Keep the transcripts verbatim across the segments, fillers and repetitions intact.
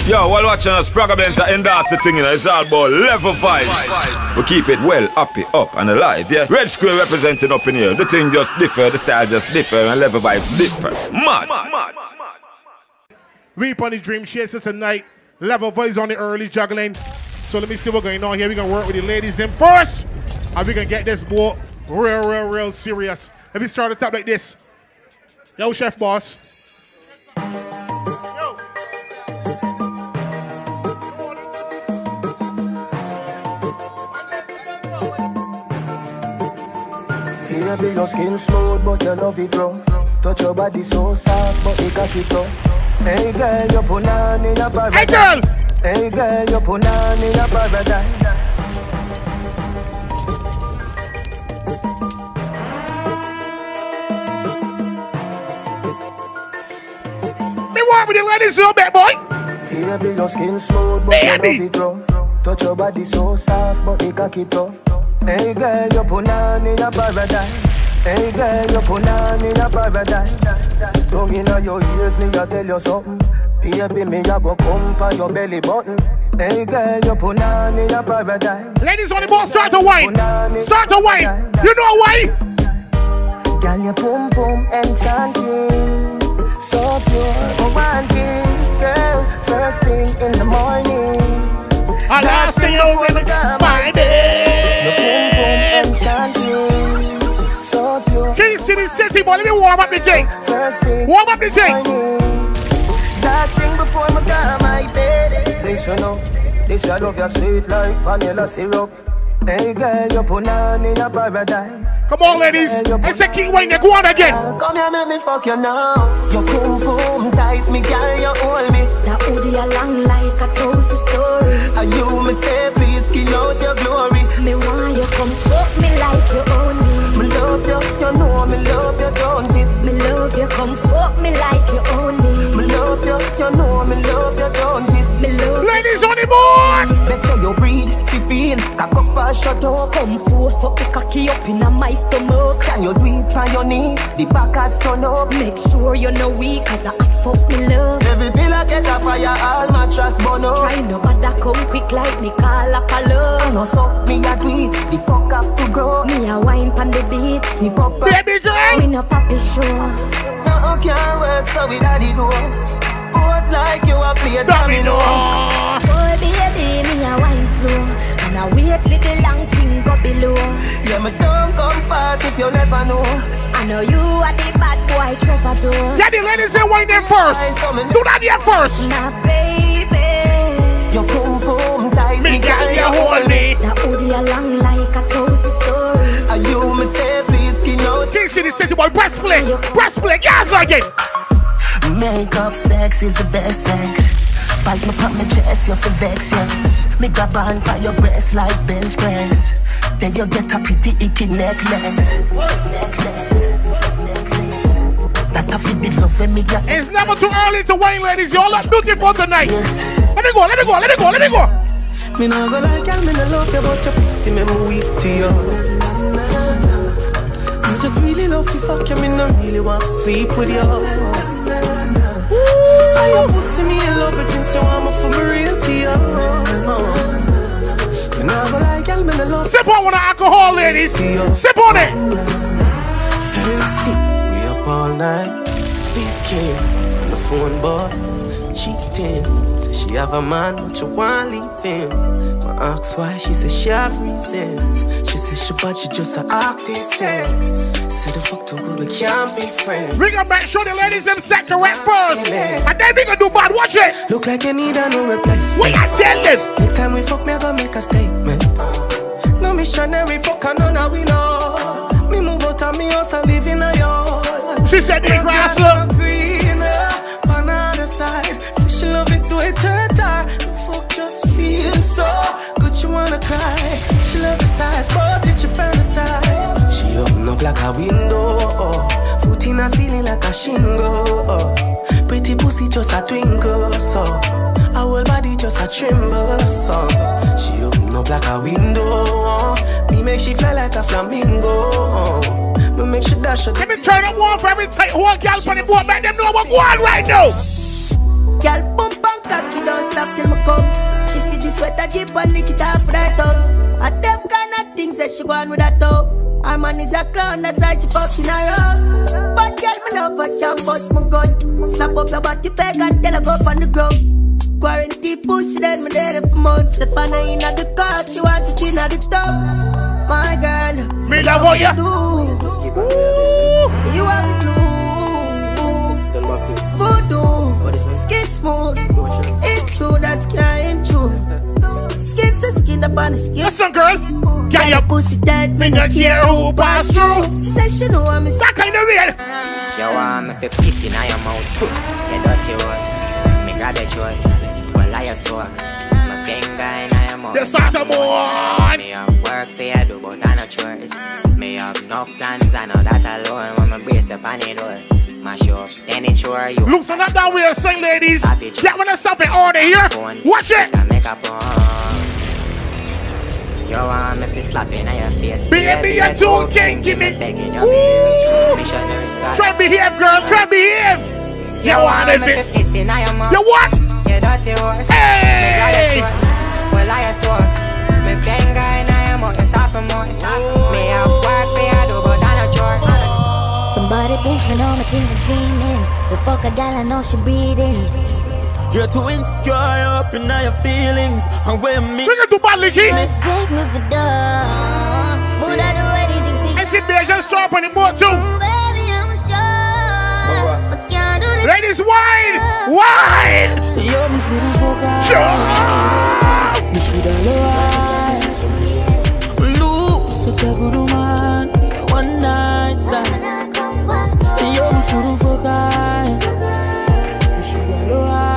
Yo, while watching us, Praga Benz endorse the thing, you know, it's all about level five. We keep it well, happy, up and alive, yeah? Red Square representing up in here. The thing just differ, the style just differ, and level five differ. Mad. Reap on the Dream Chaser tonight. Level Boys on the early juggling. So let me see what's going on here. We're going to work with the ladies in first. And we're going to get this boy real, real, real serious. Let me start the top like this. Yo, Chef Boss. Yo. Here be your skin smooth, but you love it rough. Touch your body so soft, but you got it tough. Hey girl, you put on in a paradise. Hey girls! Hey girl, you put on in a paradise. Me want with the ladies so bad, boy. Here be your skin smooth, but Baby. you love it rough. Touch your body so soft, but you got it tough. Hey girl, you put on in a paradise. Hey girl, you put on in a paradise. Tongue in your ears, me I tell you something. Baby, me I go come on your belly button. Hey girl, you put on in a paradise. Ladies on the ball, start to wine. Start to wine. You know why? Girl, you boom boom enchanting. So pure, romantic. Girl, first thing in the morning. I last thing you will get my You boom boom enchanting. So pure. Can you see this city, boy? Let me warm up the thing. First thing Warm up the thing. last thing before my car, my baby. This you know, this I love your sweet like vanilla syrup. Hey girl, you put on in a paradise. Come on, ladies. I say keep waiting. Go on again. Come here, make me fuck you now. You boom boom tight, me girl, you hold me. That hoodie along like a toasty story. And you me say, please skin out your glory. Me want you come fuck me like you own me. Me love you, you know me love you, don't it? Me love you, come fuck me like you own me. Me love you, you know me love you, don't it? Me love you. Ladies on the board. Make sure you breathe, fifteen, cock up and shut up. Come force up the cocky up in my stomach. Can you do it on your knee? The back has turn up. Make sure you're no weak, cause I hot fuck me love. Every pillar catch a fire, all mattress burn up. Try no bother come quick like me call up a I love. know so, me a do it, the fuck have to go. Me a wine pan the beat. Sip up, Baby girl. Me no papi show. no can't work, so we daddy do. Pose like you a play a domino. Boy baby, me a wine slow. And I wait for the long thing go below. Yeah, me don't come fast if you never know. I know you are the bad boy troubadour. Yeah, the ladies say wine them first. Do that here first. My baby. You boom boom tight, Me girl, you hold me. That hoodie along like a toasty story. And you me say please skin out. King City City boy, breastplate. Breastplate, yes again. Makeup sex is the best sex. Bite me pop my chest, you for vex, yes. Me grab on by your breast like bench press. Then you get a pretty icky necklace. Necklace. That I feel the love when me got. It's never too early to wine, ladies. You all look beautiful tonight. Yes. Let me go, let me go, let me go, let me go. Me nah go like y'all, me nah love you, but your pussy me weak to you. I just really love you, fuck you, me nah really want to sleep with you. I am pussy, me in love with you, so I'm a for me real to you. Me nah go like y'all, me nah love you. Sip on one alcohol, ladies. Sip on it. We up all night, speaking on the phone, but cheating. Say she have a man, but you want leave him. I ask why, she says she have reasons. She says she but she just a act decent. Say the fuck too good, we can't be friends. We gonna make sure the ladies them set correct first. And then we gonna do bad, watch it. Look like you need a no replacement. We are telling. Next time we fuck, me I gonna make a statement. No missionary fuck, and none of we know. Me move out of me house and live in a yard. She said the grass look greener on the other side. Say she love it to it third time. The fuck just feels so good, you wanna cry. She love the size, but it you fantasize. She open up like a window, oh. Foot in a ceiling like a shingle, oh. Pretty pussy just a twinkle, so her whole body just a tremble, so she open up like a window, oh. Me make she fly like a flamingo, oh. Me make she dash her. Let me turn up one for every tight whole girl on the board. Make them know what's going on right now. Girl, bump and cocky, don't stop. she go on with that though. Our man is a clown, that's why she fucking around. But girl, me love her, can't bust my gun. Slap up your body bag and tell her go up on the ground. Quarantine pussy, then me there for months. If I know in the car, she want it in the top. My girl, me love what you do. You have the glue. Voodoo, skin smooth. It's true, that's can't true. Skin to skin up on the skin. Listen, girls. Get your pussy dead, me no care who pass through. She said she know I'm that kind of real. You want me for pity now your mouth too. You dirty one. Me grab your joy. Well, I soak. My finger in your mouth. The start of more. Me have work for you do, but I no chores. Me have enough plans, I know that alone. When my brace up on the door. Mash up, then ensure you. Loosen up that way, sing ladies. Get when I stop in order here. Watch it. Make up on. You want me to slap in your face. Baby, you too king, give me. Try to behave, girl. Try to behave. You want me to. You what? You dirty whore. Hey. Well, I saw me finger in your mouth and start for more. Me have work for you do, but I no chore. Somebody bitch me know me think I'm dreaming. The fuck a gal I know she breathing. You're too insecure up in your feelings. And when me we can do bad licky. Respect me for dumb. Would I do anything for you? I see Beijing stop on the boat too. Mm, baby, I'm sure. But can't do this. Ladies, wine! Wine! yo, me should've focused. Sure. Me should've lied. Lose such a good woman. One night stand. Yo, me should've focused. Me should've lied.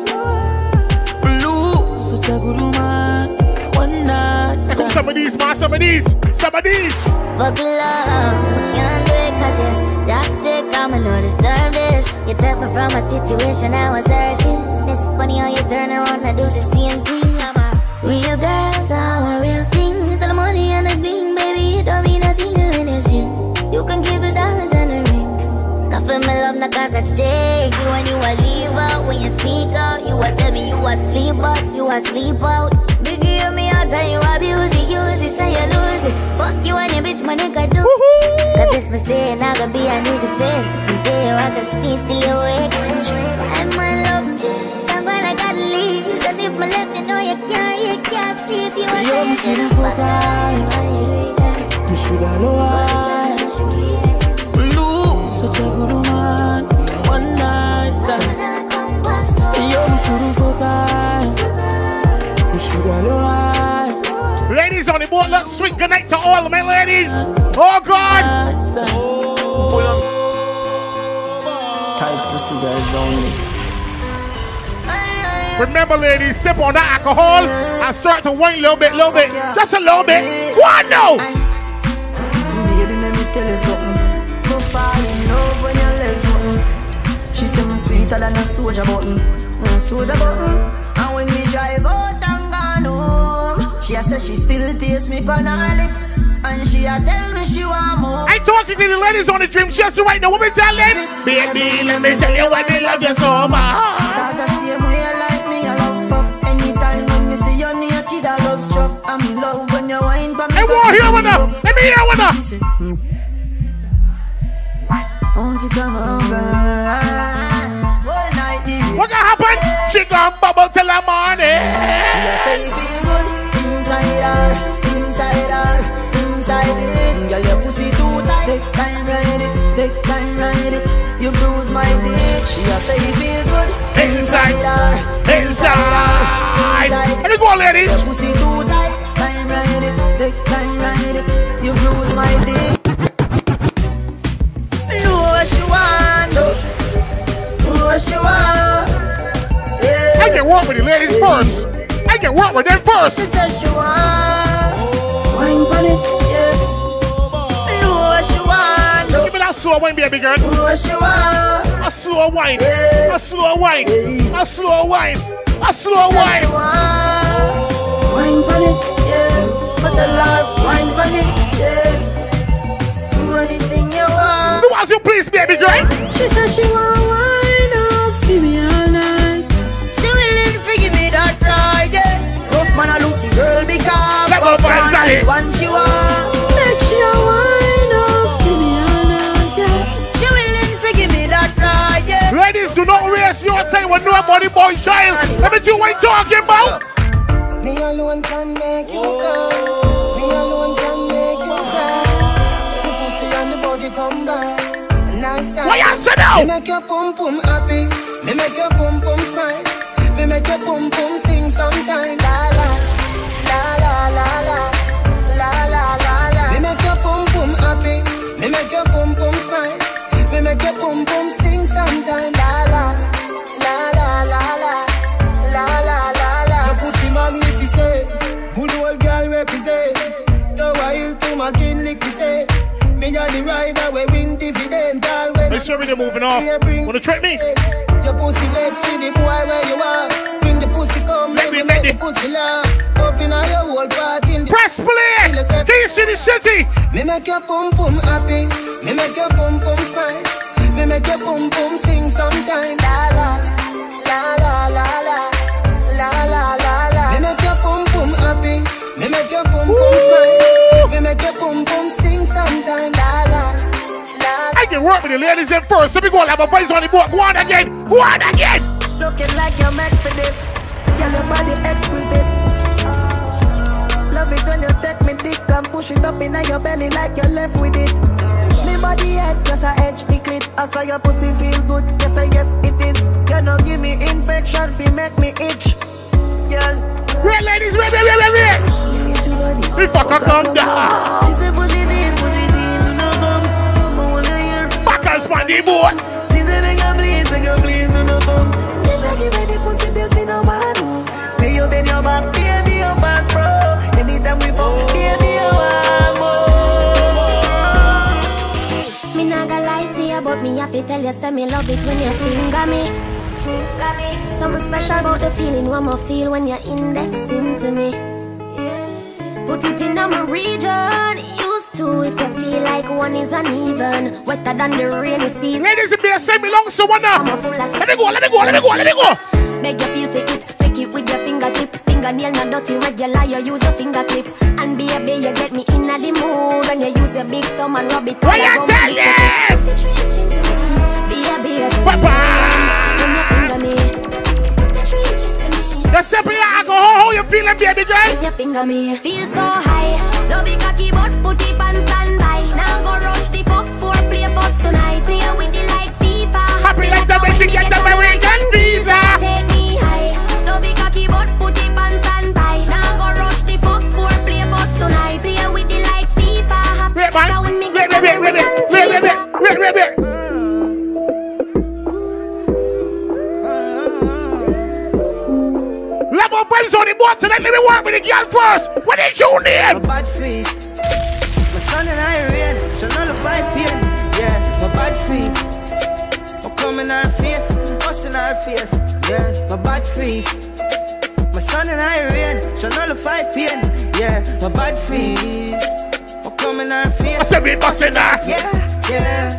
Such a good woman, one night. Here come some of these, man, some of these, some of these. Fuck love, can't do it cause you're toxic, I'ma not deserve this. You took me from a situation I was hurting. It's funny how you turn around and do the same thing. I'm a real girl, so I'm a real thing. So the money and the bling, baby, it don't mean nothing when it's you. You can keep the dollars and the ring. Coffee me love not cause I take you when you a leave out. When you sneak out, you a tell me you a sleep out, you a sleep out. Big you me out and you abuse it, use it, so you lose it. Fuck you and your bitch, my nigga do. Cause if I stay, not gonna be an easy fit. You stay, I can stay still awake. I'm my love too, I'm gonna gotta leave. And if my left, you know you can't, you can't see if you want to. You should've You should've lied. Such a good woman, one night stand. Yo, me should've focused. Me should've lied. Ladies on the boat, let's swing connect to all my ladies. Oh God! Tight pussy girls only. Remember, ladies, sip on that alcohol and start to whine a little bit, little bit, just a little bit. One no. Baby, let me tell you something. Fall in love when your legs button. She say me sweeter than a soldier button. No soldier button. And when we drive out and gone home, she a say she still taste me on her lips. And she a tell me she want more. I talking to the ladies on the dream chest right now. What me tell them? Baby, let me tell you why me love you so much. Cause the same way you like me, I love fuck. Anytime when me see you naked, I love struck. I'm in love when you wine for me. I want to hear one now. Let me hear one now. Won't you come over? All night, what gonna happen? She gonna bubble till the morning. She a say feel good inside her, inside her, inside it. Girl, your pussy too tight. Take time, ride it, take time, ride it. You bruise my dick. She a say feel good inside her, inside. Let me go, ladies. Your pussy too tight. Time, ride it, take time, ride it. You bruise my dick. I can work with the ladies first. I can work with them first. She says she want wine on it, yeah. Know what she want. Give me that slow wine, baby girl. Know what she want. A slow wine, a slow wine, a slow wine, a slow wine. Wine on it, yeah. But the love, wine on it, yeah. Do anything you want. Do as you please, baby girl. She says she want wine off, give me all night. She willing to give me that ride, yeah. Rough man, I look the girl because Level vibes, I one she want. boy child. Let me do what you talking about. Me alone can make you go. Me alone can make you cry. The pussy and the body come back. Nice time. What you say now? Me make your pum pum happy. Me make your pum pum smile. Me make your pum pum sing sometime. La la la la la la la la la la. Me make your pum pum happy. Me make your pum pum smile. Me make your pum pum sing sometime. La la la la la la la la la la. Your pussy magnificent. Good old girl represent. The wild to my kin lick say. Me a the rider we win dividend. Make sure we're moving off. Wanna trick me? Your pussy legs see the boy where you are. Bring the pussy come, make me make the pussy laugh. Open all your whole part in the press play. Keys to the city. Me make your pum pum happy. Me make your pum pum smile. Me make your pum pum sing sometime. La la la la la la la la la la. Me make your pum pum happy. Me make your pum pum smile. Me make your pum pum sing sometime. La la la. I can work with the ladies in first. Let me go and have a voice on the board. Go on again. Go on again. Looking like you're meant for this. Girl, your body exquisite. Love it when you take me dick and push it up in your belly like you're left with it. Me body head, just a edge the clit. I saw your pussy feel good. Yes, I yes it is. You know give me infection, fi make me itch. Girl. Wait, ladies, wait, wait, wait, wait, wait. We fuck a come down. She said push it in, push it in, do not come. Someone will hear. Back us on the board. She said make her please, make her please, do not come. If I give her the pussy, there's me no man. Lay your bed, your back, baby, your pass, bro. Anytime we fuck, baby, you want more. Me not gonna lie to you, but me have to tell you, say me love it when you finger me. Something special about the feeling one more feel when you're indexing to me. Put it in my region. Used to if you feel like one is uneven, wetter than the rainy sea. Ladies and beer, send me long so one now. Let me go, let me go, let me go, let me go. Beg you feel for it, take it with your fingertip. Fingernail not dirty, regular, you use your finger clip. And baby, you get me in the mood when you use your big thumb and rub it. What you tell them? Baby, Papa! The simple alcohol, how you feeling, baby girl? When you finger me, feel so high. Love it cocky, but put it on standby. Now go rush the fuck for play post tonight. Play with it like FIFA. Happy like the way she get the American visa. Take me high. Love it cocky, but put it on standby. Now go rush the fuck for play post tonight. Play with it like FIFA. Wait, man. Wait, wait, wait, wait, wait, wait, wait, wait, wait, wait, wait. Level vibes on the board tonight. Let me work with the girl first. What is your name? My bad feet. My son and I rain. So none of my pain. Yeah, my bad feet. I come in our face. Us in our face. Yeah, my bad feet. My son and I rain. So none of my pain. Yeah, my bad feet. I come in our face. I said we busting that. Yeah, yeah.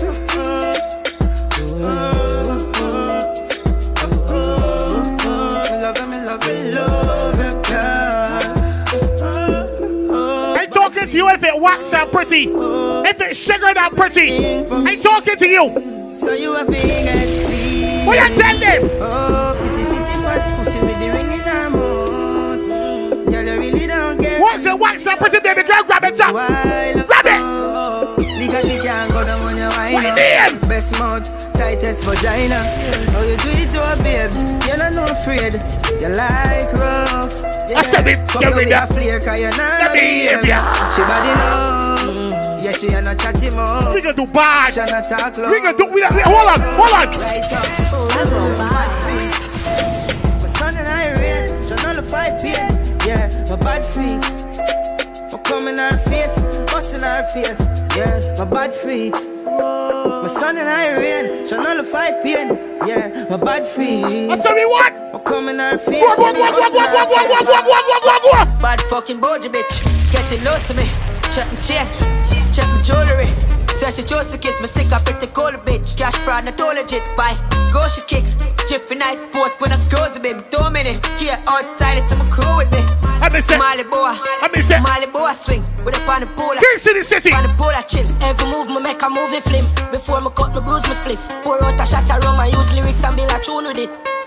Ain't talking to you if it wax and pretty, if it's sugared and pretty. Ain't talking to you. So you are being at what you tell them? Oh, pretty titty fat pussy with the ring in her mouth. Girl, you really don't care. What's it wax and pretty, baby girl? Grab it up. Grab it. Because you can't go down on your wine. What you mean? Best mouth, tightest vagina. How you do it to a babes? You're not no afraid. You like rough. I said it. Fuck Get with rid that of flare, cause you're not the behavior. She body low. Yeah, she ain't a chatty mouth. We gonna do bad. She not talk low. We gonna do. We gonna, hold on. Hold on. Right up. My son and I rain. So none of five pain. Yeah, my bad freak. I come in our face. Us in our face. Yeah, my bad freak. My son and I rain. So none of five pain. Yeah, my bad freak. I said we what? I come in our face. Go, go, go, go, go, go, go, go, go, go, go, go. Bad fucking bougie bitch, getting close to me. Check my chain, check my jewelry. Say she chose to kiss me, stick up pretty cold bitch. Cash fraud, not all legit. Buy, go she kicks. Jiffy nice sport when I close a baby. Two minutes, here outside, it's some crew with me. I miss it. Mali boa, I miss it. Mali boa swing with a pan of polar. King City City. Pan of polar chill. Every move me make a movie film. Before me cut me bruise me spliff. Pour out a shot of rum and use lyrics and build a tune with it.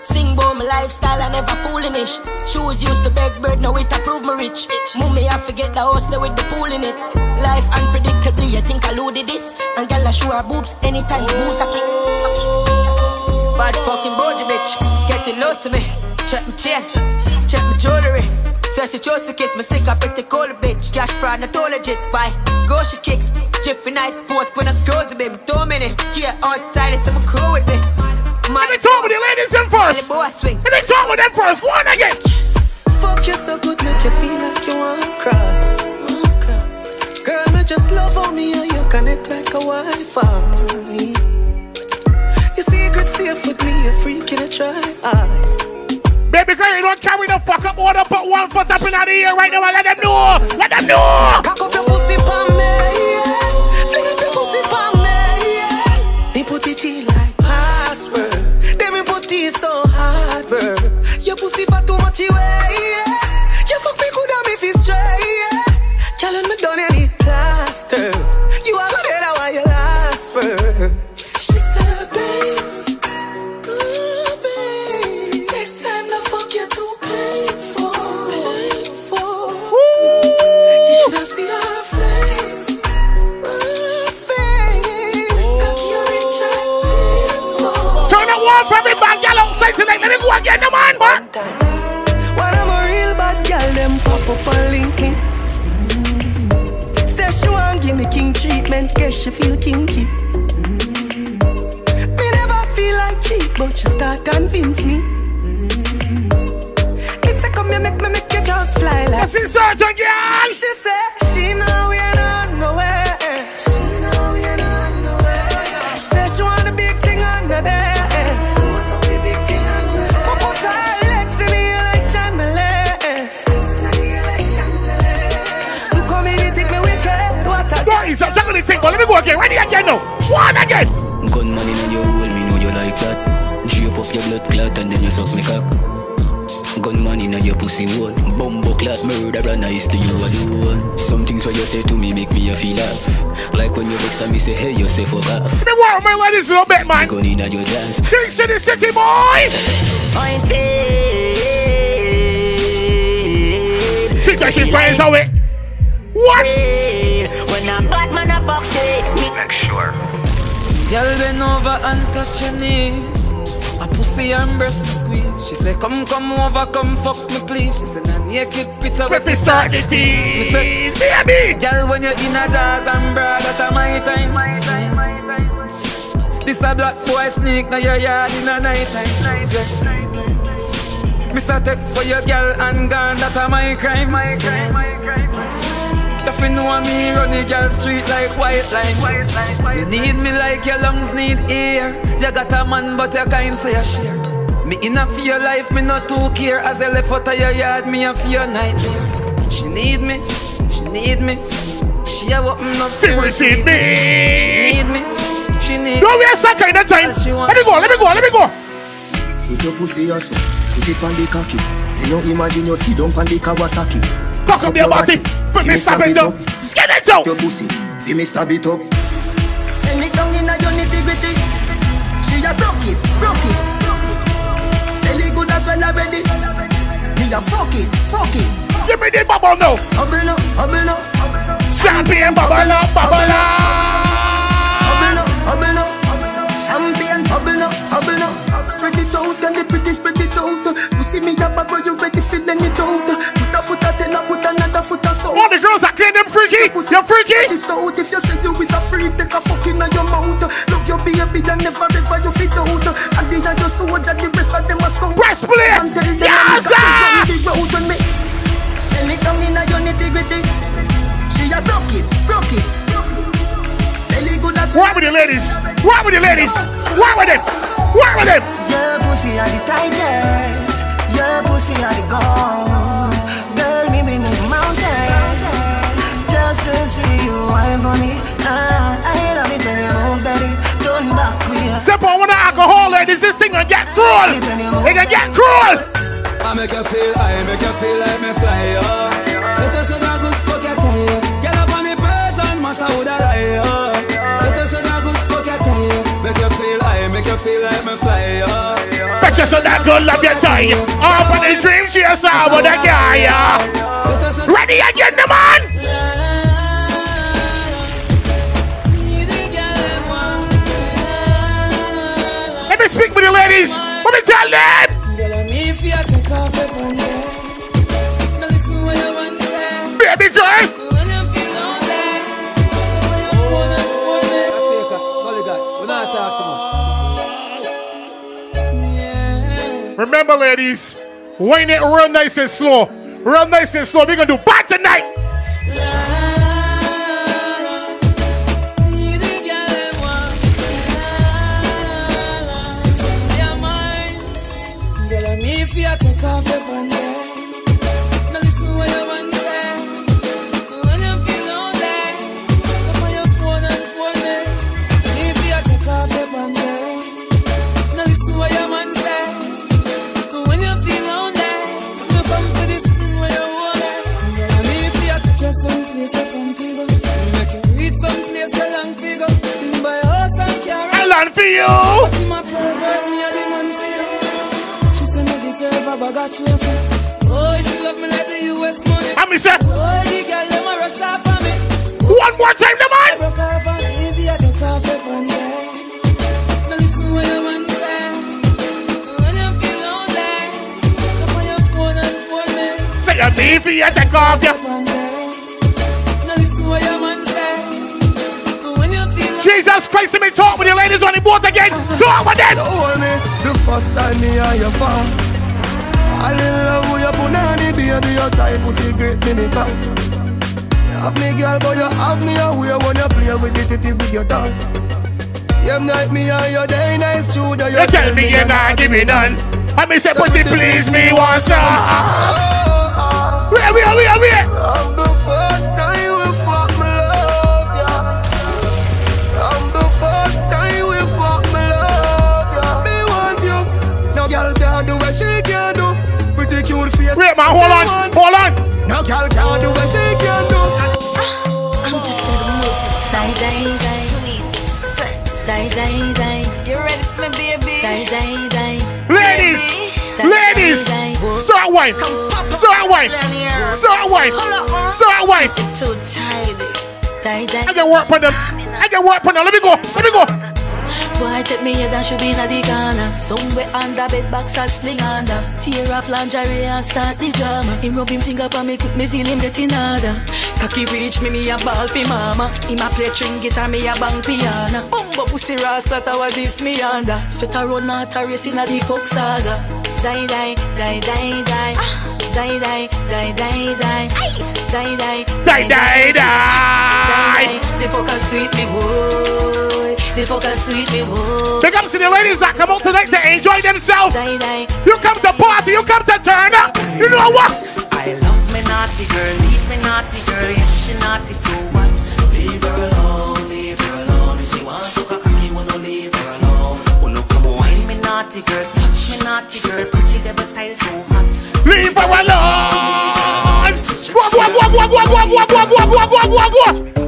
Sing about my lifestyle, I never foolinish. Shoes used to beg bird, now it approve me rich. Mummy, I forget the house there with the pool in it. Life unpredictably, I think I loaded this. And girl, I show her boobs anytime the moves I kick. Bad fucking bougie bitch, getting close to me. Check my chain, check my jewelry. So she chose to kiss me, stick up pretty cold bitch. Cash fraud, not all legit. Bye, go she kicks. Jiffy nice, port when I'm close, baby. Two minutes, yeah, outside, it's some crew with me. Let me talk with the ladies in first. Let me talk with them first. Go on again. Fuck you so good, make you feel like you wanna cry. Girl, me just love on me and you connect like a Wi-Fi. Your secret safe with me, a freak in a try. Baby girl, you don't carry the fuck up. Order put one foot up in the air right now and let them know. Let them know. Cock up your pussy for me, yeah. Fling up your pussy for me, yeah. Me put it in like password. Then me put it so hard, bro. Your pussy for too much away, yeah. You fuck me good and me feel straight, yeah. Girl, and me done any plaster. You are the better while you last for. She said, babes. Every bad girl outside tonight, let me go again, the man, man. When I'm a real bad girl, them pop up and link me. Mm-hmm. Say she want give me king treatment, guess she feel kinky. Mm-hmm. Me never feel like cheap, but she start convince me. Mm-hmm. Me say come here, make me make you just fly like. What's this certain girl? She say she know we ain't on nowhere. She know we ain't on nowhere. Say she want the big thing under there. I'm juggling thing, but let me go again. Ready again now. One again. Gun money in your hole, me know you like that. Drip up your blood clot and then you suck me cock. Gun money in your pussy hole. Bumbo clot murderer nice to you alone. Some things what you say to me make me a feel laugh. Like when you vex and me say hey you say fuck off. Let me work my ladies a little bit, man. Gun in your dance. Kings to the city, boy. She said she finds out it. What? When I'm bad man I fuck shit. Make sure. Girl bend over and touch your knees. A pussy and breast me squeeze. She say come come over, come fuck me please. She say nah naked picture let me start the tease. Baby. Girl when you're in a jazz and broad at my time. My time, my time. This a black boy sneak now your yard in a night time. Yes. Mister take for your girl and gone that a my crime. My crime, my crime. If you know me run the girl street like white line. white line, white You need me like your lungs need air. You got a man but you can't say a share. Me in a fear life, me not too care. As I left out of your yard, me a fear nightmare. She need me, she need me. She a open up to receive me. She need me, she need me. Don't be a sucker in that time. Let me go, let me go, let me go. Put your pussy also, put it on the cocky. You don't imagine you sit down on the Kawasaki. Cock up your body, put me stab it up. Skin it out. Your pussy, see me stab it up. Send me down in a your nitty gritty. She a broke it, broke it. Belly good as well already. Me a fuck it, fuck it. Give me the bubble now. Bubble up, bubble up. Champagne bubble up, bubble up. Bubble up, bubble up. Champagne bubble up, bubble up. Spread it out and the pretty spread it out. You see me a bubble, you ready feeling it out. Put a foot a ten, put another foot a so. All the girls are clean them freaky. You're freaky. This out if you say you is a freak, take a fuck in your mouth. Love your baby and never ever you fit out. And the other soldier, the rest of them must come. Press play. Yes, sir. Send me down in a your nitty gritty. She a broke it, broke it. What with the ladies? What with the ladies? What with them? What with them? Your pussy are the tightest. Your pussy are the gold. Girl, me me move mountains just to see you wine for me. Ah, I love it when you move, baby. Turn back queer. Step on one alcohol, ladies. This thing will get cruel. It can get cruel. I make you feel, I make you feel like me fly up. It is so good fuck your tail. Get up on the person, matter who that I am. It is so good fuck your tail. Make you feel, I make you feel like me fly up. But just so that good love your toy. Up on the dream, she a saw with a guy. Ready again, the man. Let me speak with the ladies. Let me tell them. Baby girl. Remember, ladies, wind it real nice and slow. Real nice and slow. We're going to do bad tonight. For you. She said me deserve a bag of trophy. Oh, she love me like the U S money. And me say, oh, the girl them a rush off for me. One more time, the man. Broke off and if you take off your band, now listen what your man say. When you feel lonely, come on your phone and phone me. Say you need for you take off your band. Now listen what your man say. Jesus Christ, let me talk with the ladies on the boat again. Talk with them. The first time me and your phone. I love you, your punani, baby, your type of secret mini cup. You have me girl, but you have me away when you play with it, it with your tongue. Same night me and your day nice true that you tell me you're not give me none. And me say, pretty please me once. Where, where, where, where? I'm the first time we fuck me love, yeah. I'm the first time we fuck me love, yeah. Me want you. Now girl can't do what she can do. Pretty cute face. Wait man, hold on, hold on. Now girl can't do what she can do. I'm just in the mood for side day, sweet sex. Die, die, die. You ready for me, baby? Die, die, die. Ladies, die, ladies, die, die. Start wine, start wine, start wine, start wine. Too tidy. Die, die. I can work on them. I can work on them. Let me go. Let me go. Boy, take me here, that should be in the corner. Somewhere under bed box and spling under. Tear off lingerie and start the drama. Him rub him finger for me, quick me feel him getting harder. Cocky reach me, me a ball for mama. Him a play string guitar, me a bang piano. Bumbo pussy rascal, that was this me under. Sweater run out a race in a the fuck saga. Die, die, die, die, die. Die, die, die, die, die. Die, die, die, die, die. The fuck a sweet me, boy. The fuck a sweet me, boy. Big ups to the ladies that come out tonight to enjoy themselves. Die, die. You come to party, you come to turn up. You know what? I love me naughty girl, leave me naughty girl. Yes, she naughty, so what? Leave her alone, leave her alone. If she wants to cock cocky, wanna leave her alone. Wanna come wine me naughty girl, touch me naughty girl. Pretty devil style so hot. Leave her alone. Go, go, go, go, go, go, go, go, go, go, go, go, go.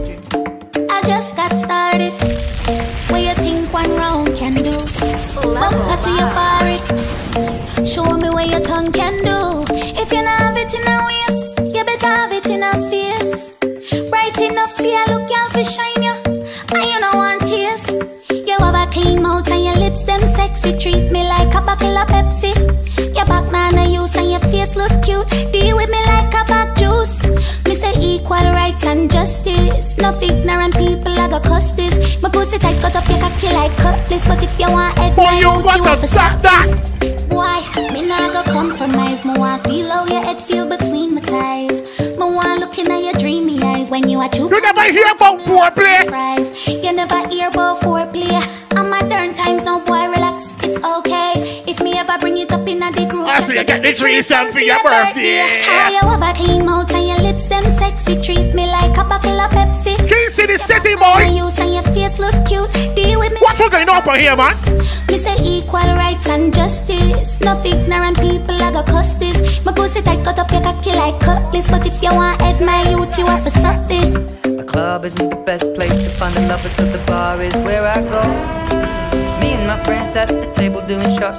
I just got started. What you think one round can do? Bumper to your forehead. Show me what your tongue can do. If you not have it in a waist, you better have it in a face. Bright enough for you, look out for shine you. And you know want taste. You have a clean mouth and your lips them sexy. Treat me like a bottle of Pepsi. Your back man a use and your face look cute. Deal with me like a back juice. Me say equal rights and justice. No ignorant people I got cuss this. My pussy tight cut up your cocky like cutlass. But if you want head, boy, you want to suck that. Why? Me not go compromise. Me want feel how your head feel between my thighs. Me want looking at your dreamy eyes when you are chewing. You never hear about foreplay. Fries. You never hear about foreplay. I'm modern times, no boy, relax. It's okay if me ever bring it up in a the group. I see you get the threesome for your birthday. How you have a clean mouth and your lips them sexy. Treat me like a bottle of Pepsi. Can you see the city, boy? You and your face look cute. Deal with me. What's going on up here, man? Me say equal rights and justice. No ignorant people I got cuss this. My pussy tight cut up your cocky like cutlass. But if you want head my youth, you have to suck this. The club isn't the best place to find the lovers, so the bar is where I go. Me and my friends at the table doing shots, tripping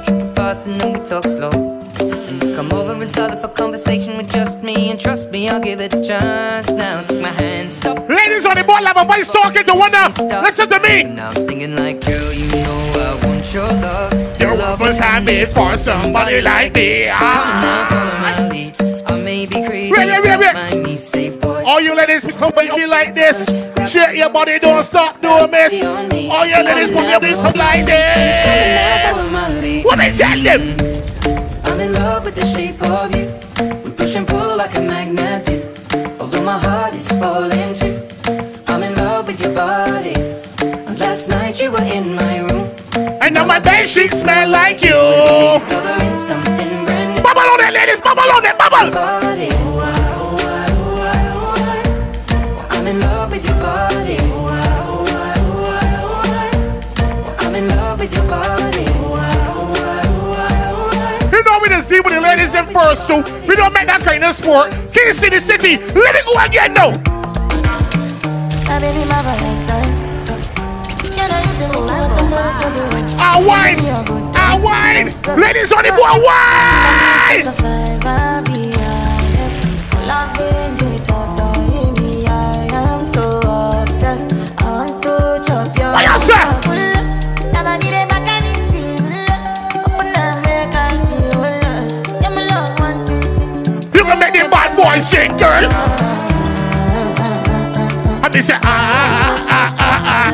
fast and then we talk slow. And come over and start up a conversation with just me. And trust me, I'll give it a chance. Now take my hand, stop. Ladies on the board, have a voice talking to one of. Listen to me. Now I'm singing like, girl, you know I want your love. Your love was handmade for somebody like me. Come now, follow my lead. I may be crazy, wait, wait, wait, wait. mind me, say boy. All you ladies, somebody be like this. Shake your body, don't stop, don't miss. All you ladies, put your face up like this. What me tell them? I'm in love with the shape of you. We push and pull like a magnet do. Although my heart is falling too. I'm in love with your body. And last night you were in my room. And now my bed sheets smell like you. Discovering something brand new. Bubble on it, ladies, bubble on it, bubble. Body. I'm in love with your body. I'm in love with your body. You know we just see with the ladies in first too. We don't make that kind of sport. King City City, let it go again now. I wine, I wine. Ladies on the board, wine. What you say? You can make the bad boy sing, girl. And they say, ah, ah, ah, ah, ah.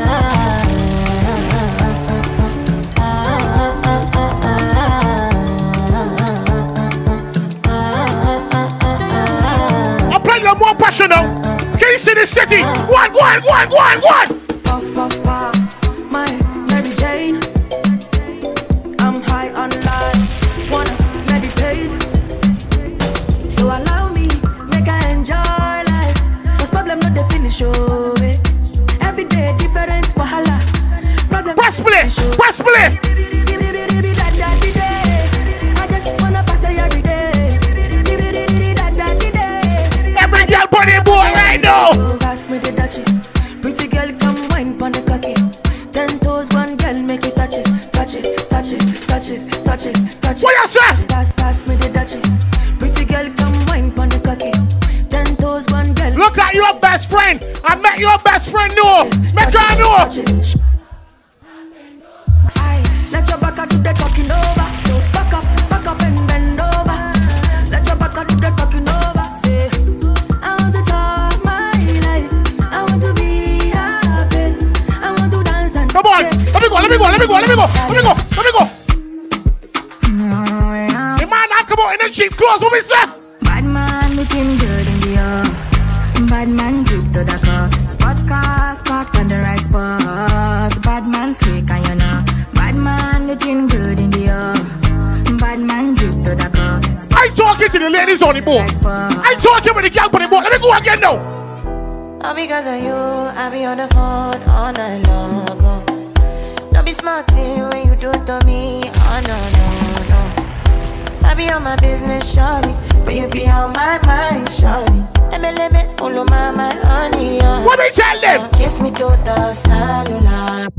Apply your more passion now. Can you see the city? Go on, go on, go on, go on, go on. Puff, puff, pass, my Mary Jane. I'm high on life, wanna meditate. So allow me, make I enjoy life. Cause problem not the finish, oh, eh. Every day different, wahala. Problem press play, press play. I just wanna party every day. Every girl put the boy right now. Pass me the dutchie. Pretty girl, come wine pon the cocky. Ten toes, one girl, make it touch it, touch it, touch it, touch it, touch it, touch it. What you say? Pass, pass me the dutchie. Pretty girl, come wine pon the cocky. Ten toes, one girl. Look at your best friend. I met your best friend know. Make her know. Aye, let your back do the talking over. So back up, back up and bend over. Let your back do the talking over. Say, I want to talk my life. I want to be happy. I want to dance and come on, let me go, let me go, let me go, let me go, let me go, let me go. The man not come out in the cheap clothes, what we say? Bad man looking good in the air. Bad man drip to the car. Spot cars parked on the right spot. Bad man slick and you know. Bad man looking good in the air. Bad man drip to the car. I talking to the ladies on the board. I talking with the gang on the board. Let me go again now. All because of you, I be on the phone all night long. Don't be smart when you do it to me. Oh no, no, no. I be on my business, shawty, but you be on my mind, shawty. Let me, let me, all of my, my honey. Uh. What me tell them? Kiss me to the cellular.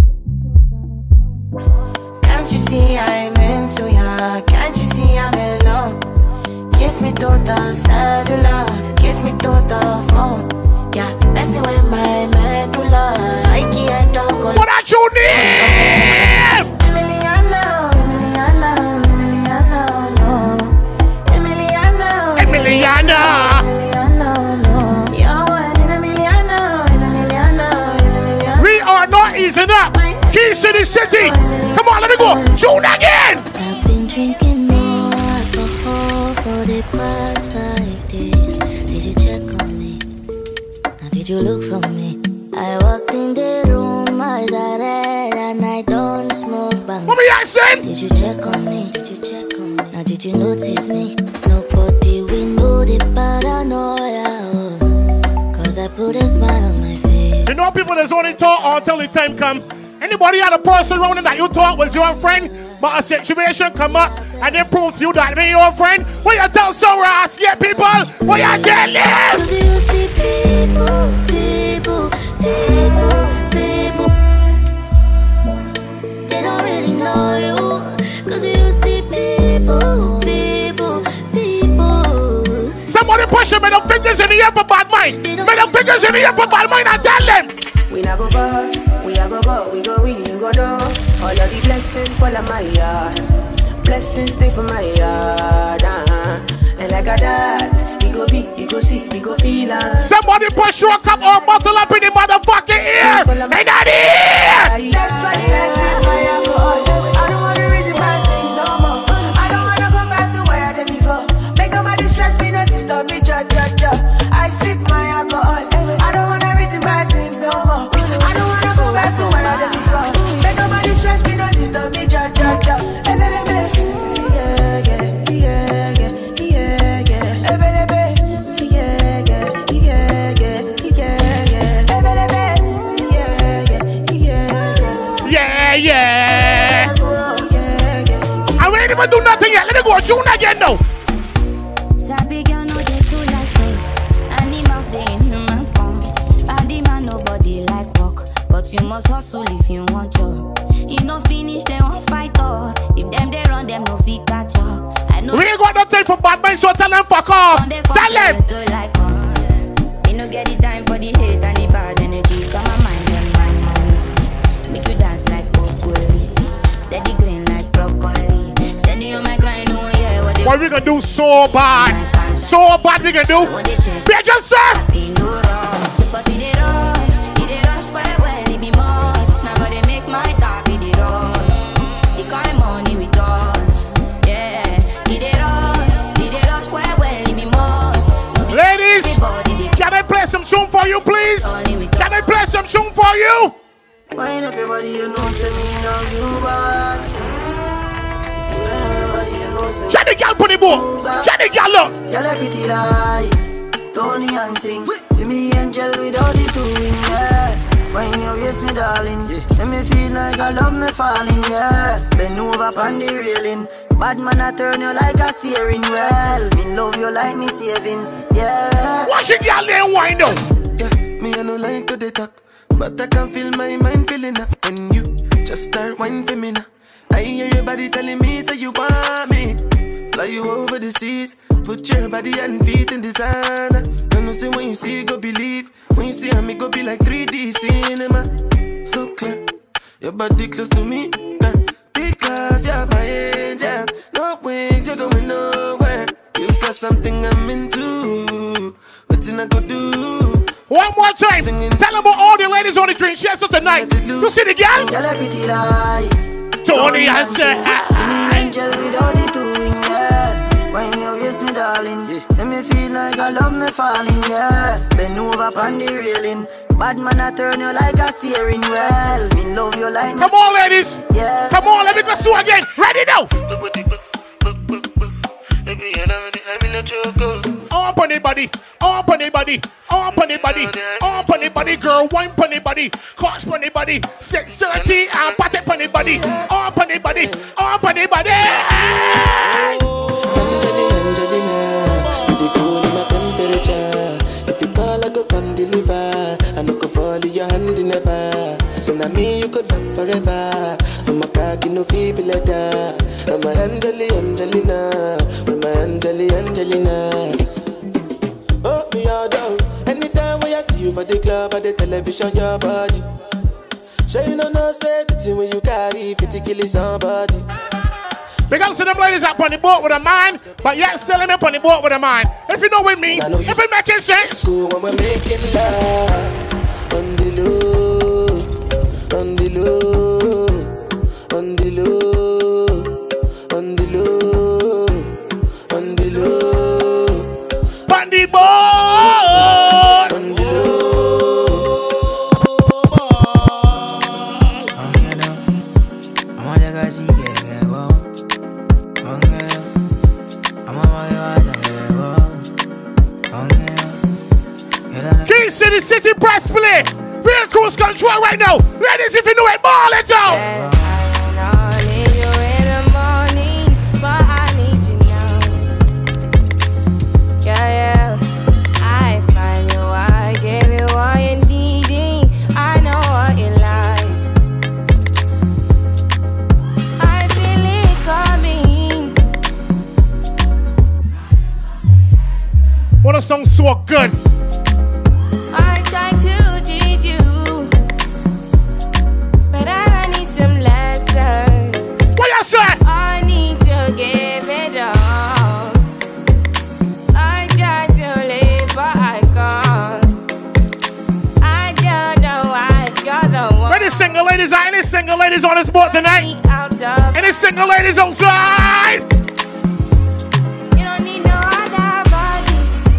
Can't you see I'm into ya? Can't you see I'm in love? Kiss me to the cellular. Kiss me to the phone. Yeah, messing with my medulla. I can't talk. What that you need? Emiliano, Emiliano, Emiliano, no. Emiliano, Emiliana. Emiliano, no. You're one in a Emiliano, in Emiliano, in Emiliano. We are not easing up. Keys to the city. Come on, let me go. June again. I've been drinking more alcohol for the past five days. Did you check on me? Now did you look for me? I walked in the room, eyes are red, and I don't smoke bang. What me asking? Did you check on me? Did you check on me? Now did you notice me? Nobody we know the paranoia. Oh. Cause I put a smile on my face. You know people that's only talk until the time come. Anybody had a person around that you thought was your friend, but a situation come up and they prove to you that they your friend? What you tell some ass, yeah, people? What you tell them? Do you see people, people, people, people? They don't really know you. Cause you see people. Somebody push him, make them fingers in the air for bad mind. Make them fingers in the air for bad mind, I tell them. We not go far, we a go go, we go we, you go do. All of the blessings fall on my yard. Blessings stay for my yard, uh-huh. And like a that, we go be, we go see, we go feel uh. Somebody push your cup or bottle up in the motherfucking ear. In that ear. That's why I say fire go all. I don't wanna reason bad things no more. I don't wanna go back to where I did before. Make nobody stress me, no disturb me, cha cha cha. I sip my alcohol. I don't wanna reason bad things no more. I don't wanna go back to where I did before. Make nobody stress me, no disturb me, cha cha cha. Yeah, I ain't even do nothing yet. Let me go tune again now. Sabi girl no dey too like work. Animals they in human form. Body man nobody like work, but you must hustle if you want job. You no finish they won't fight us. If them they run them no fit catch up. I know we ain't got no time for bad men, so tell them fuck off. Tell them. Like us. You no get the time for the hate and the bad energy. Come on mind them mind man. Make you dance like steady green like broccoli. Steady on my grind, oh yeah. What, what we gonna do so bad? So bad we gonna do? Be just sir! But it dey rush, it dey rush well, well, it be much. Now gotta make my top, it dey rush. The kind money we touch, yeah. It dey rush, it dey rush well, well, it be much. Ladies, can I play some tune for you, please? Can I play some tune for you? When everybody you know say me love you bad. When everybody you know say Johnny girl put the book. Johnny girl look. Girl a pretty like Tony and sing. With me angel without the doing, yeah. When you waste me darling, let me feel like I love me falling, yeah. Bend over on the railing. Bad man I turn you like a steering wheel. Me love you like me savings, yeah. Watch it girl then wind up. Yeah, me I no like to they talk, but I can feel my mind feeling up. And you just start whining for me now. I hear your body telling me, say you want me. Fly you over the seas, put your body and feet in designer. I know say when you see, go believe. When you see me, go be like three D cinema. So clear, your body close to me, uh, because you're my angel. No wings, you're going nowhere. You got something I'm into. What did I go do? One more time. Tell about all the ladies on the drink chairs tonight. You see the girl? Girl a pretty like Tony and say me angel without the doing, yeah. When you waste me darling, let me feel like I love me falling, yeah. Bend over on the railing. Bad man I turn you like a steering wheel. Me love you like me. Come on ladies. Yeah. Come on, let me go sue again. Ready now. On pon body, on pon body, on pon body, on pon body, girl, wine pon body, catch pon body, six thirty and party pon body, on pon body, on pon body. Angelina, you cool in my temperature. If you call, I go come deliver. I no go fall in your hand never. So now me you could love forever. I'm a cocky no feeble letter. I'm a Angeli Angelina, with my Angeli Angelina. Oh me all down. Anytime when I see you for the club or the television, your body. Sure you know no say the thing when you carry fifty kill somebody. Big up to them ladies up on the boat with a mind, but yet still them up on the boat with a mind. If you know with me, if it making sense. Cool when we're making love on the low, on the low, on the low, on the low, on the low, on the boat, on the low. Key City City press play. Real cruise control right now. Ladies, if you know it, ball it out. Yeah, I need you in the morning, but I need you now. Yeah, yeah. I find you, I gave you all you needing. I know what you like. I feel it coming. Wanna a song so good. I try to teach you, but I need some lessons. What you say? I need to give it up. I try to live, but I can't. I don't know why you're the one. Where the single ladies are? Any single ladies on this boat tonight? Any single ladies outside? You don't need no other body.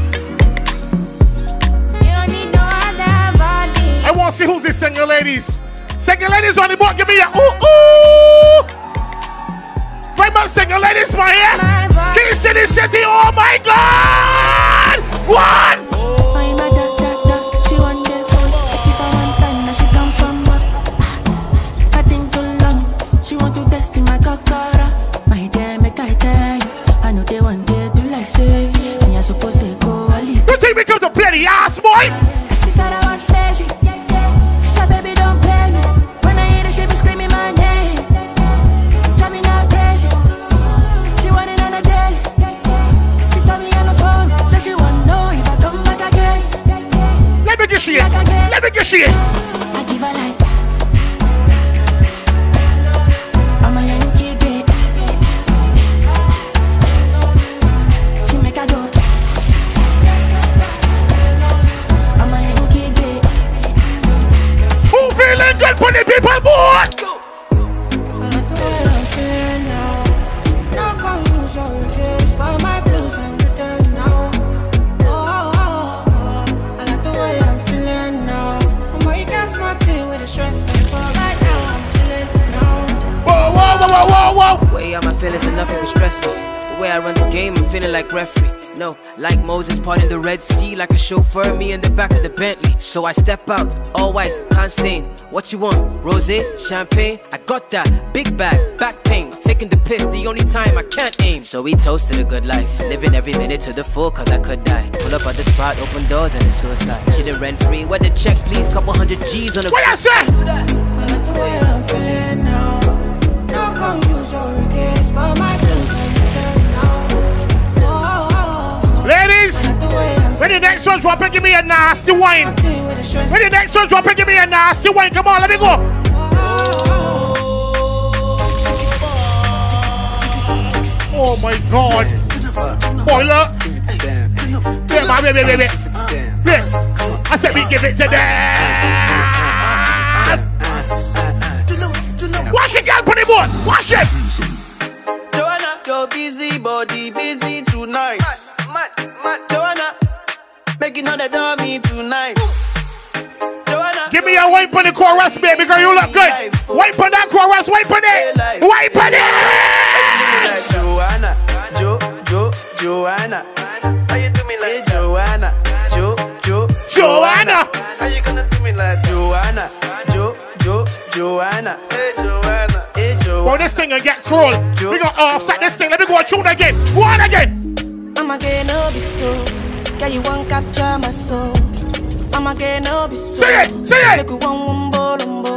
You don't need no other body. I want to see who's the single ladies. Single ladies on the boat, give me a ooh ooh. Right, my single ladies, my here. King City City, oh my God! One! I'm a duck, duck, duck. She want the phone. If I want time, now she come from up. I think too long. She want to test in my cockara. My dear, make I tell you. I know they want to do like say. Me I supposed to go a leave. You think we come to play the ass, boy? She thought I was lazy. She said, baby, don't play me. When I hear the she be screaming my name. Drive me now crazy. She want it on a daily. She call me on the phone. Say she want to know if I come back again. Let me get you in. Let me get you in. I give her like I'm a Yankee gay. She make her go. I'm a Yankee gay. Who feeling good for the people, boy? No confusion, regrets, but my blues I'm returned now. Oh, oh, oh, I like the way I'm feeling now. I'm a gas Martin with a stress paper. Right now I'm chilling now. Whoa, whoa, whoa, whoa, whoa, whoa. The way how my feelings are nothing to stress me. The way I run the game, I'm feeling like referee. No, like Moses parting the Red Sea, like a chauffeur, me in the back of the Bentley. So I step out, all white, can't stain. What you want? Rosé, champagne? I got that. Big bag, back pain. Taking the piss, the only time I can't aim. So we toasted a good life, living every minute to the full, cause I could die. Pull up at the spot, open doors, and it's suicide. Chillin' rent free, where the check, please? Couple hundred G's on the. What you say? I like the way I'm feeling now. No confusion, regrets, but my blues I'm returned now. Oh, oh, oh. Ladies, when the next one drop and give me a nasty wine. When the next one drop and give me a nasty wine. Come on, let me go. Oh my God. Boiler. Yeah, my baby, baby. Yeah. I said we give it to them. Wash it, girl, put it on. Wash it. Joanna, your busy body, busy tonight. Mad, mad, Joanna, making all the dummy tonight. Joanna, give me a wipe on the chorus, baby girl, you look good. Wipe on that chorus, wipe on it. Wipe on it. Joanna, Jo, Jo, Joanna. How you do me like Joanna? Jo, Jo, Joanna. How you gonna do me like Joanna? Jo, Jo, Joanna. Hey, Joanna. Hey, Joanna. Oh, this thing will get cruel. We gonna offset this thing. Let me go and tune again. Go on again. I'm again, no be so. Can you want capture my soul? I'm again, no be so. Say it, say it. Make you one wumbo lumbo.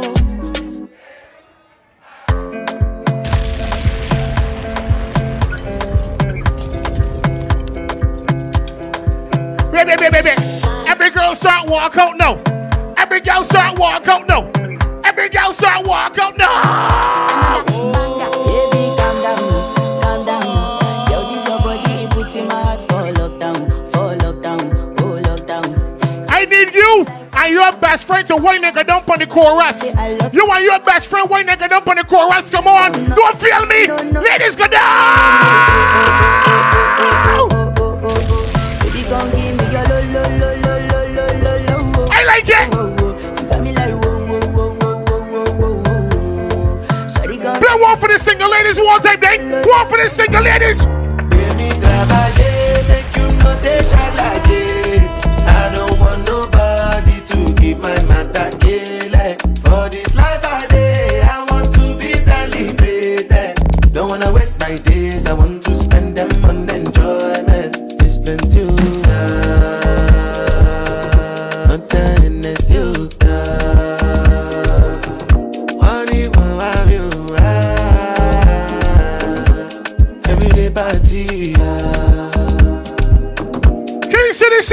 Baby, baby, baby. Every girl start walk out now. Every girl start walk out now. Every girl start walk out now. Baby, calm down, calm down. Yo, this your body, it puts in my heart for lockdown, for lockdown, oh lockdown. I need you and your best friend to wine nigga dump on the chorus. You and your best friend wine nigga dump on the chorus. Come on, don't feel me. Ladies, go down. Baby, come give me your lo lo lo lo lo lo lo lo. I like it. You got me like whoa whoa whoa whoa whoa whoa whoa. Shawty gon' play one for the single ladies one time, then. One for the single ladies. I don't want nobody to keep my matter killer. For this life I day, I want to be celebrated. Don't wanna waste my days, I want to spend them on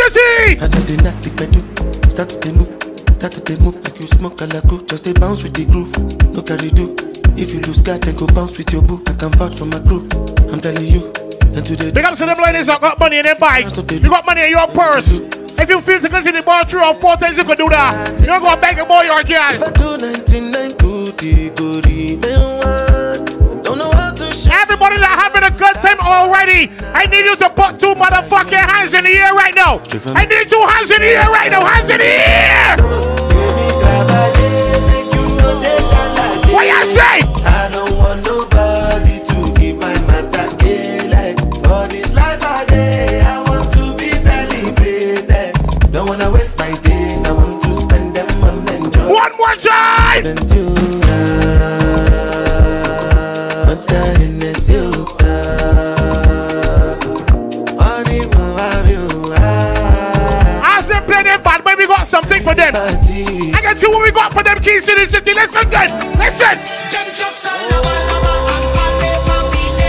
City! I said the night it bedu, start to move, start to move like you smoke a laku. Just they bounce with the groove, no carry do. If you lose God, then go bounce with your boo. I can vouch for my crew, I'm telling you. And today, big up to them ladies that got money in their bike. You got money in your purse. If you feel to go see the bar three or four times, you can do that. You don't go beg a boy or girl. Everybody that having a good time already, I need you to put two motherfucking hands in the air right now. I need two hands in the air right now. Hands in the air. What you say? I don't want nobody to give my matter like for this life I day. I want to be celebrated. Don't wanna waste my days. I want to spend them on enjoy. One more time. We got something for them. I can see what we got for them. Keys to the city. Listen good. Listen. Them just a lover, lover, and pale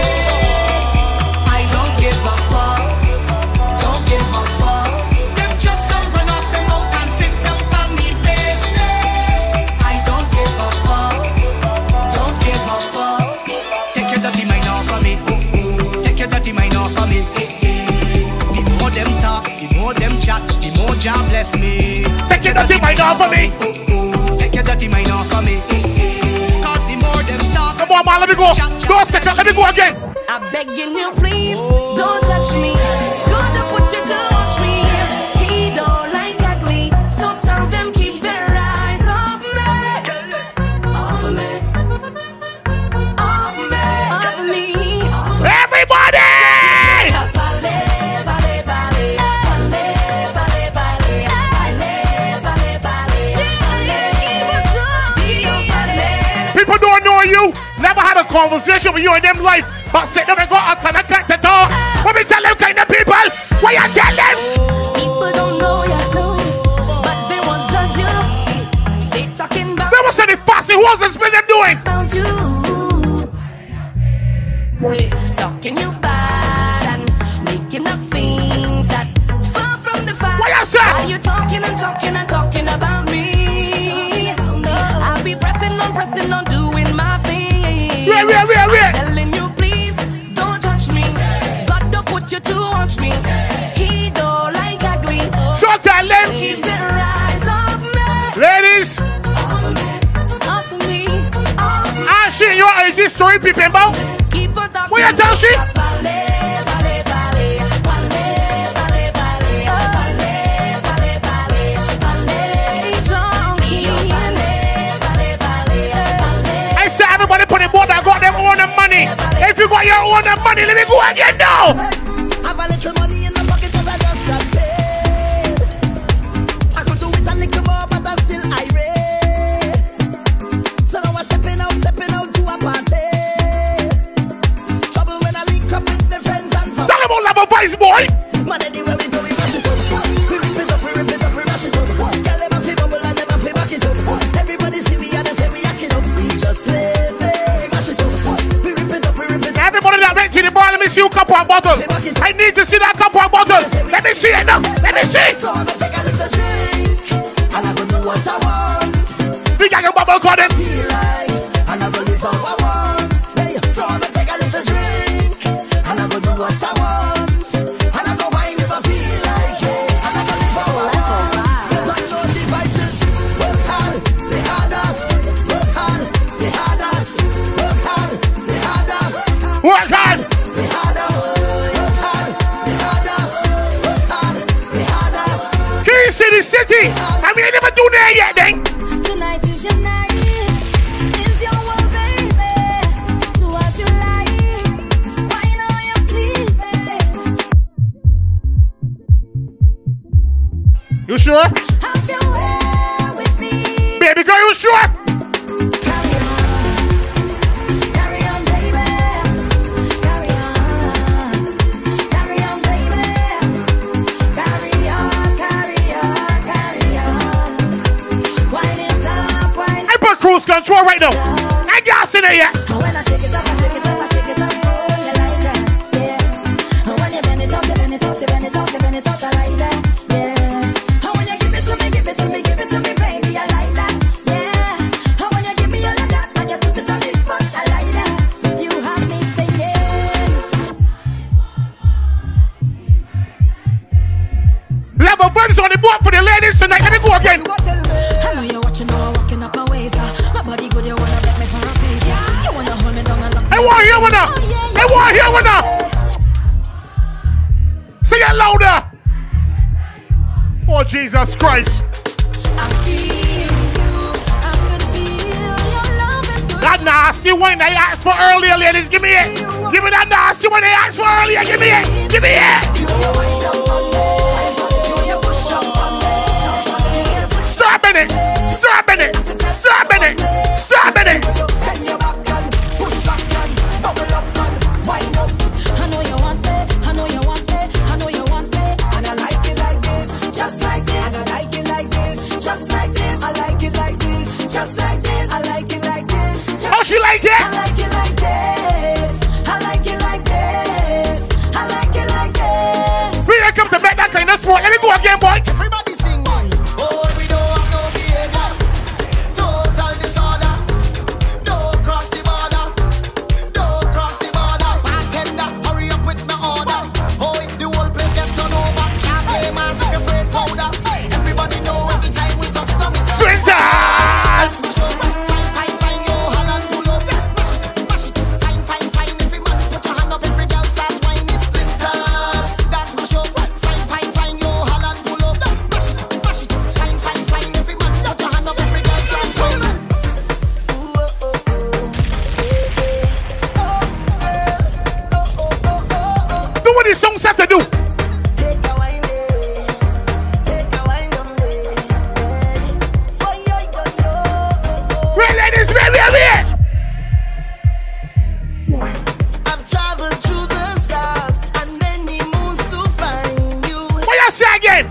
I don't give a fuck. Don't give a fuck. Them just some run off them out and sit down for me business. I don't give a fuck. Don't give a fuck. Take your dirty mind off of me. Take your dirty mind off of me. The more them talk, the more them chat, the more job bless me. Take your dirty mind off of me. Take your dirty mind off of me. Cause the more them talk. Come on, man, let me go. Go a second, let me go again. I'm begging you, please, don't touch me. Gonna put you to watch me. He don't like ugly, so tell them keep their eyes off me. Off of me. Off me. Off me. Everybody! People don't know you, never had a conversation with you in them life, but sit them and go out and I got to talk. What me tell them kind of people? What you tell them? People don't know you, but they won't judge you. They talking about. They will say the fussy wasn't spin them doing. About you. Talking you bad and making up things that far from the fact. What you say? Why you talking and talking and talking about me? I'll be pressing on, pressing on, doing my thing. Wait, wait, wait, wait. I'm telling you, please, don't touch me. God don't put you to watch me. He don't like ugly. So tell them. Keep their eyes off me. Ladies. Off of me. Off of me. Off me. Ah, shit, you are this story people about? Keep on talking. What you tell she? I say everybody put the board that got them own money. If you got your own money, let me go again now. Have a little money in the pocket cause I just got paid. I could do it a little more but I'm still irate. So now I'm stepping out, stepping out to a party. Trouble when I link up with my friends and family. Tell them all about vice boy. Man, anywhere we go, we mash it up. We rip it up, we rip it up, we mash it up. Girl, them a fi bubble and them a fi back it up. Everybody see we and they say we acting up. We just living, mash it up. We rip it up, we rip it up. Everybody that went to the bar, let me see you cup and bottle. I need to see that cup and bottle. Let me see it now. Let me see. So I'm gonna take a little drink and I'm gonna do what I want. We got your bubble got it. Feel like and I'm gonna live how I want. Hey, so I'm gonna take a little drink and I'm gonna do what I want. And I'm gonna wine if I feel like it. And I'm gonna live how I want. But I know the vices. Work hard, they harder. Work hard, they harder. Work hard, they harder. Work hard. They harder. Work hard, they harder. Work hard, they harder. Keys to the city. I mean, I never do that yet, then. Tonight is your night. It's your world, baby. Do what you like. Why now you please, baby? You sure? Have your way with me. Baby girl, you sure? Carry on, carry on, baby. Carry on, carry on, baby. Carry on, carry on, carry on. Wind it up, wind. I put cruise control right now. I gas in there yet. And when I shake it up, I shake it up, I shake it up, oh, you like that, yeah. And when you bend it up, you bend it up, you bend it up, you bend it up, I like that, the board for the ladies tonight. Let me go again. I know you're watching, now I'm walking up my ways. uh. My body good, you wanna bet me for a pace. uh. You wanna hold me down and lock me. I want to hear one now. I want to hear one now. Say it louder. Oh, Jesus Christ. That nasty one I asked for earlier, ladies. Give me it. Give me that nasty one I asked for earlier. Give me it. Give me it. Stop in it. Stop in it. Stop in it. Stop in it. I know you want it. I know you want it. I know you want it. And I like it like this, just like this. And I like it like this, just like this. I like it like this, just like this. I like it like this. How she like it? I like it like this. I like it like this. I like it like this. We ain't come to make that kind of sport. Let me go again, boy. Everybody sing one. Oh, we don't have no behavior. Total disorder. Don't cross the border. Don't cross the border. Bartender, hurry up with my order. Oh, the whole place get turned over. Can't play man, if you're afraid powder. Everybody know every time we touch them. Sprinters! Fine, fine, fine, yo, Holland pull up. Mash it, mash it. Fine, fine, fine. Every man put your hand up. Every girl start whining. Splinters. That's mash up. Fine, fine, fine, yo, Holland pull up. Mash it, mash it. Fine, fine, fine. Every man put your hand up. Every girl start whining. Do what these songs have to do. Wait, ladies, wait, wait, wait. I've traveled through the stars and many moons to find you. What you say again?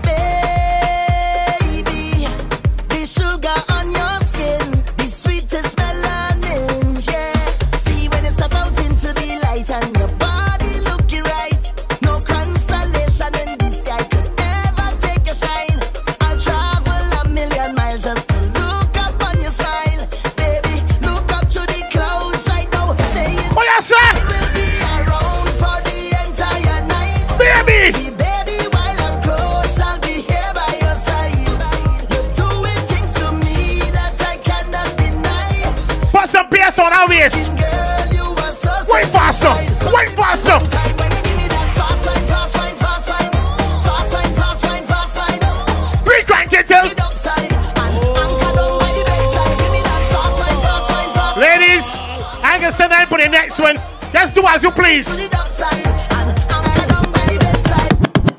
Baby, the sugar on your skin, the sweetest melanin, yeah. See when you step out into the light and your body looking right. No constellation in the sky could ever take your shine. I'll travel a million miles just to look up on your smile. Baby, look up to the clouds right now. Say it. What you say? I will be around for the entire night. Baby! See, baby, while I'm close, I'll be here by your side. You're doing things to me that I cannot deny. Put some bass on our waist. Girl, you are so Wait faster. Wait faster. time when you give me that fast line, fast line, fast line. Fast line, fast line, fast line. Re-crank it till. Get upside and anchor down by the bedside. Give me that fast line, fast line, fast line. Ladies, I can send that for the next one. Just do as you please. To the upside and anchor down by the bedside.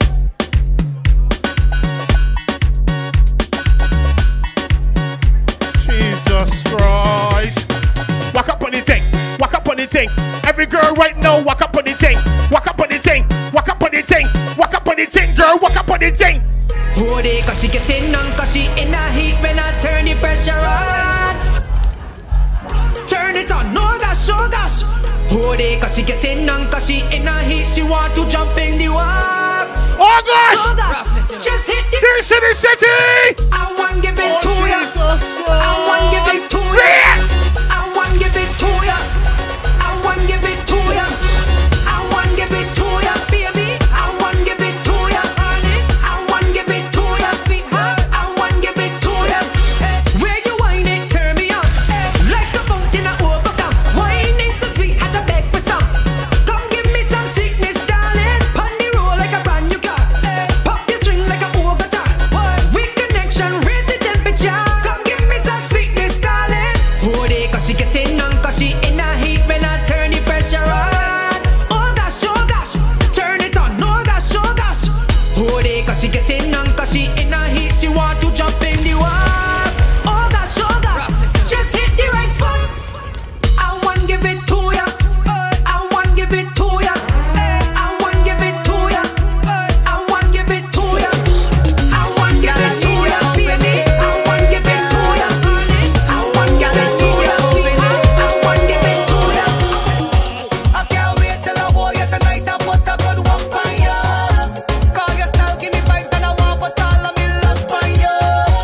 Jesus Christ. Walk up on the thing. Walk up on the thing. Every girl right now, walk up on the thing. Walk up on the thing. Walk up on the thing. Walk up on the thing, girl. Walk up on the thing. Hold it, cause she getting on, cause she in a heat when I turn the pressure on. Turn it on, no gosh, oh gosh. Hold it, cause she getting on, cause she in a heat, she want to jump in the wave. Oh gosh! Oh gosh, just hit the This in the city! I want give it Oh, to ya. Jesus I want give it to ya. Christ. I want give it to ya. I want give it to ya. I want give it to ya, baby. I want give it to ya, honey. I want give it to ya, sweetheart. I want give it to ya. Where you whine it, turn me on. Like the fountain I overcome. Whining so sweet, had to beg for some. Come give me some sweetness, darling. Pon the roll like a brand new car. Pop your string like a overtime. We connection, raise the temperature. Come give me some sweetness, darling. Hold it, cause she getting on, cause she in a heat when I turn the pressure on. Oh gosh, oh gosh, turn it on, no gosh, oh gosh. Hold it, cause she getting on, cause she in a heat, she want to jump in the water. Oh gosh, oh gosh, just hit the right spot. I want give it to ya. I want give it to ya. I want give it to ya. I want give it to ya. I want give it to ya, baby. I want give it to ya, honey. I want give it to ya, sweetheart. I want give it to ya. I can't wait till I hold you tonight and put a good walk on ya. Call your style, give me vibes and I want put all of me love on ya.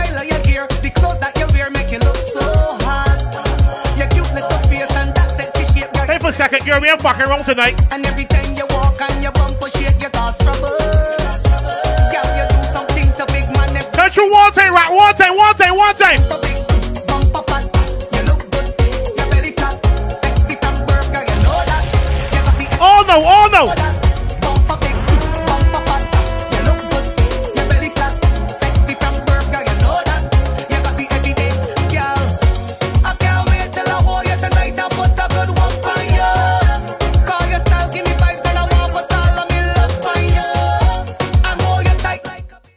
style of your gear, the clothes that you wear make you look so hot. Your cute little face and that sexy shape, girl. Hey, for a second, girl, we ain't fucking around tonight. And every time you walk and your bumper shake, you cause trouble. Girl, you do something to big man. Go through one time, right? One time, one time, one time. Bumper fat, you look good. Your belly flat, sexy from birth, girl, you know that. You got the oh no, oh no. Bumper big, bumper fat, you look good. Your belly flat, sexy from birth, girl, you know that. You got the evidence, girl. I can't wait till I hold you tonight and put a good one on you. Call your style, give me vibes and I want put all of me love on you. And hold you tight like a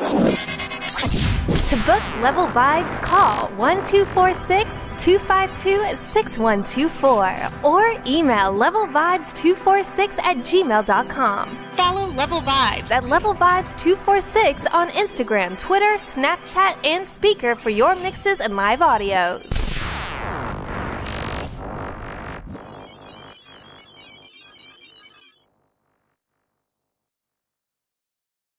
To book Level Vibes, call one two four six, two five two, six one two four or email level vibes two four six at gmail dot com. Follow Level Vibes at level vibes two four six on Instagram, Twitter, Snapchat, and Speaker for your mixes and live audios.